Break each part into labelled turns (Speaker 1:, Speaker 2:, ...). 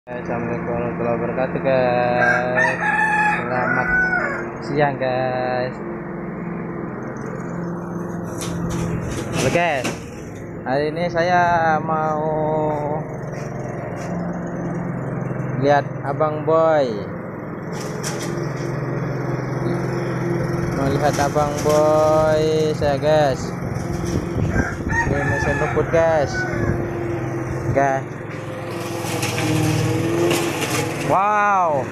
Speaker 1: Assalamualaikum warahmatullahi wabarakatuh guys. Selamat siang guys. Halo guys, hari ini saya mau lihat Abang Boy. Melihat Abang Boy saya guys. Ini mesin rumput guys. Guys. Wow,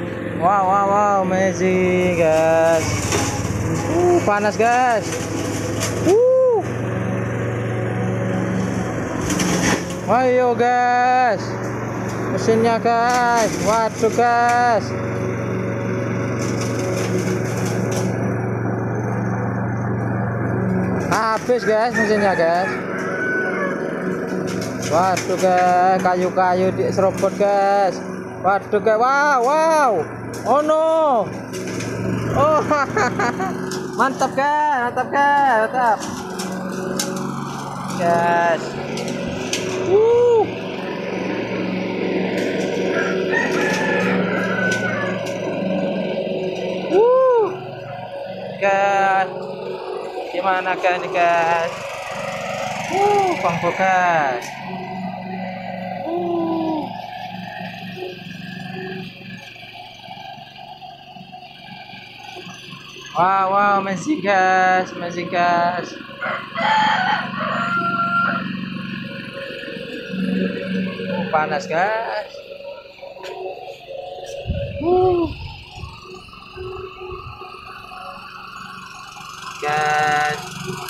Speaker 1: amazing guys. Panas guys. Ayo guys, mesinnya guys. Waduh guys. Habis guys mesinnya guys. Waduh guys, kayu-kayu diserobot guys. Waduh guys, wow. Oh no. Oh, mantap guys, mantap. Guys. Guys. Gimana guys ini guys? Bangku guys. Wow, amazing guys. Panas guys. Guys.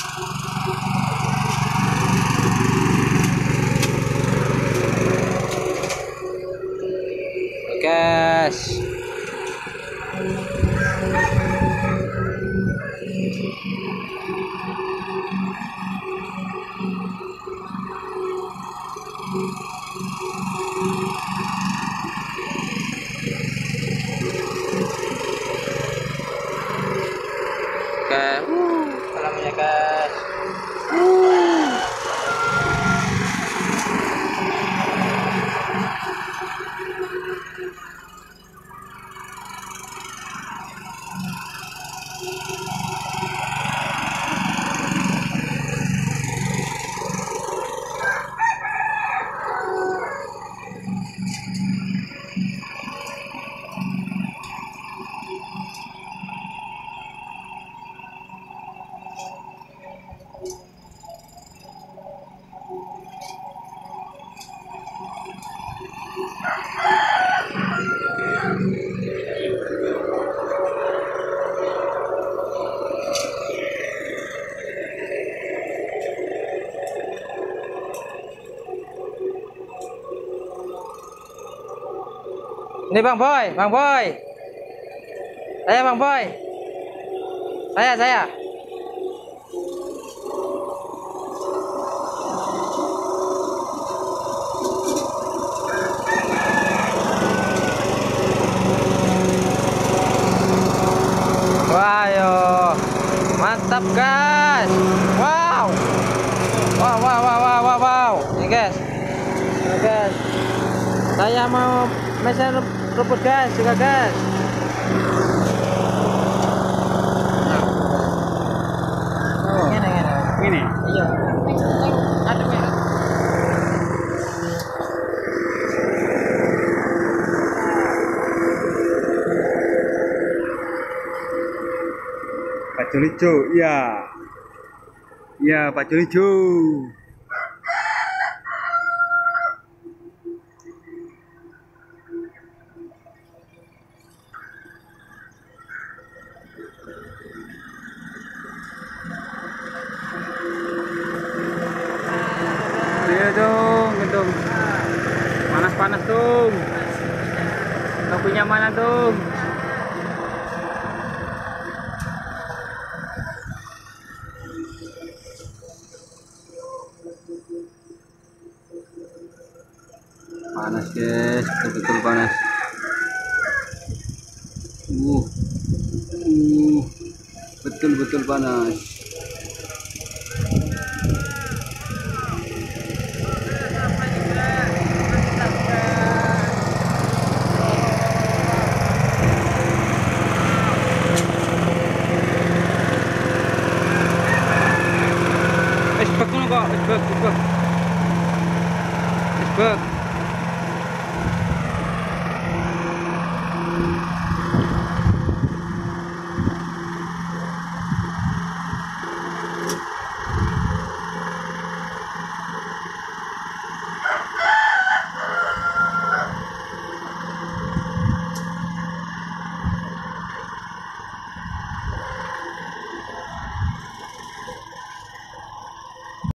Speaker 1: Guys. Salamnya guys. Ini Bang Boy. Saya Bang Boy. Saya. Wah, mantap guys. Wow. Ini guys. Saya mau mesin rumput guys juga guys. Ini. Iya. Ada merah.
Speaker 2: Pacul hijau, iya. Iya, pacul hijau. Iya dong, gendong. Panas dong. Topinya mana dong? Panas guys, betul panas. Betul panas. kok, wis bek.